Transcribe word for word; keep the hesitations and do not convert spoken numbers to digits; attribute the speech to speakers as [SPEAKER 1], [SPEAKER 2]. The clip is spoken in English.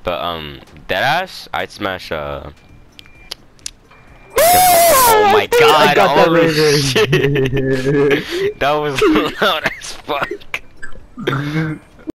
[SPEAKER 1] But um, deadass, I'd smash uh. Oh my god!
[SPEAKER 2] I got that
[SPEAKER 1] Holy
[SPEAKER 2] laser.
[SPEAKER 1] shit! That was loud as fuck.